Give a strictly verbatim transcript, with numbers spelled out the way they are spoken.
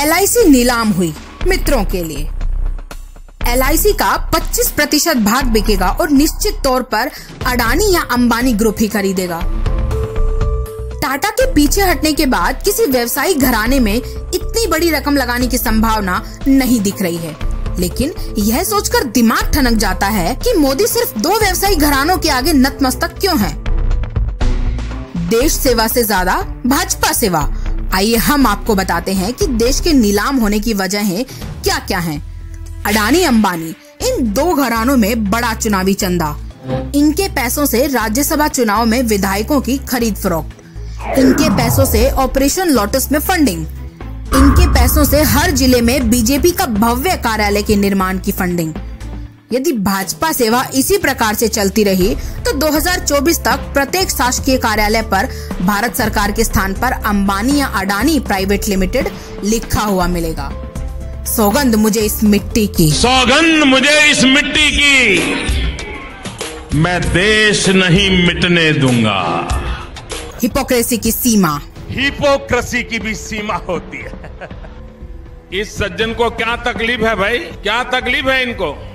L I सी नीलाम हुई मित्रों के लिए। एल आई सी का पच्चीस प्रतिशत भाग बिकेगा और निश्चित तौर पर अडानी या अंबानी ग्रुप ही खरीदेगा। टाटा के पीछे हटने के बाद किसी व्यवसायिक घराने में इतनी बड़ी रकम लगाने की संभावना नहीं दिख रही है, लेकिन यह सोचकर दिमाग ठनक जाता है कि मोदी सिर्फ दो व्यवसायिक घरानों के आगे नतमस्तक क्यों हैं? देश सेवा से ज्यादा भाजपा सेवा। आइए हम आपको बताते हैं कि देश के नीलाम होने की वजहें क्या क्या हैं। अडानी अंबानी, इन दो घरानों में बड़ा चुनावी चंदा। इनके पैसों से राज्यसभा चुनाव में विधायकों की खरीद फरोख्त। इनके पैसों से ऑपरेशन लोटस में फंडिंग। इनके पैसों से हर जिले में बी जे पी का भव्य कार्यालय के निर्माण की फंडिंग। यदि भाजपा सेवा इसी प्रकार से चलती रही तो दो हज़ार चौबीस तक प्रत्येक शासकीय कार्यालय पर भारत सरकार के स्थान पर अंबानी या अडानी प्राइवेट लिमिटेड लिखा हुआ मिलेगा। सौगंध मुझे इस मिट्टी की, सौगंध मुझे इस मिट्टी की, मैं देश नहीं मिटने दूंगा। हिपोक्रेसी की सीमा, हिपोक्रेसी की भी सीमा होती है। इस सज्जन को क्या तकलीफ है भाई, क्या तकलीफ है इनको?